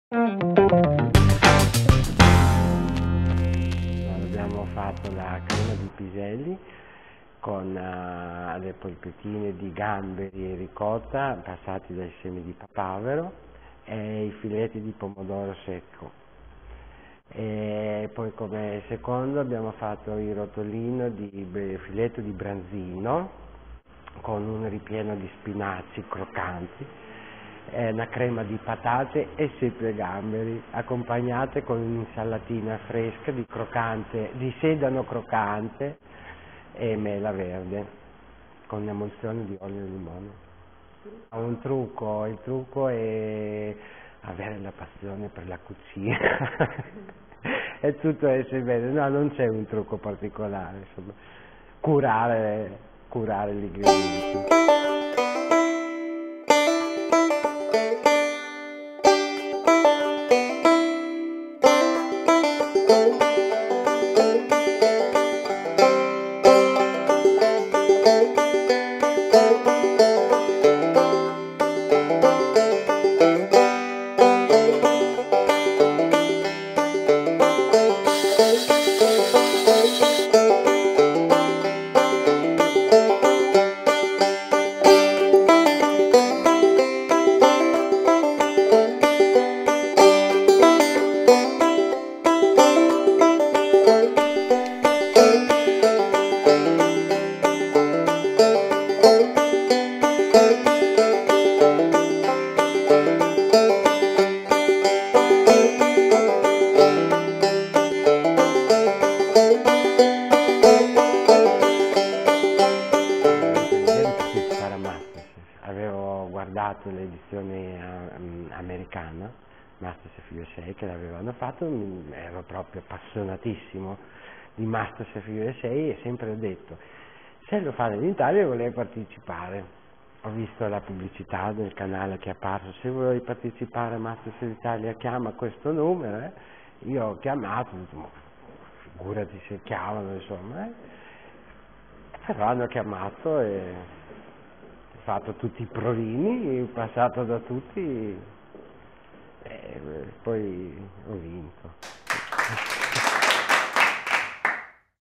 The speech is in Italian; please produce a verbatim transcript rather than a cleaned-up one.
Abbiamo fatto la crema di piselli con uh, le polpettine di gamberi e ricotta passati dai semi di papavero e i filetti di pomodoro secco. E poi come secondo abbiamo fatto il rotolino di filetto di branzino con un ripieno di spinaci croccanti, eh, una crema di patate e seppie e gamberi, accompagnate con un'insalatina fresca di, croccante, di sedano croccante e mela verde, con un'emulsione di olio e limone. Un trucco, il trucco è avere la passione per la cucina e tutto esce bene. No, non c'è un trucco particolare, insomma, curare, curare gli ingredienti. Avevo guardato l'edizione uh, americana, Masterchef U S A, che l'avevano fatto, ero proprio appassionatissimo di Masterchef U S A e sempre ho detto, se lo fanno in Italia vorrei partecipare. Ho visto la pubblicità del canale che è apparso, se vuoi partecipare a Masterchef Italia chiama questo numero, eh. Io ho chiamato, ho detto, figurati se chiamano, insomma, eh. Però hanno chiamato e ho fatto tutti i provini, passato da tutti e poi ho vinto.